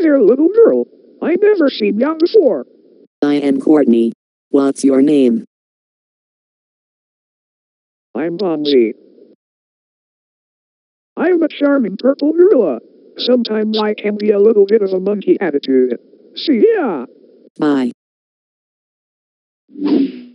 there, little girl. I never seen ya before. I am Courtney. What's your name? I'm Bonzi. I'm a charming purple gorilla. Sometimes I can be a little bit of a monkey attitude. See ya! Bye.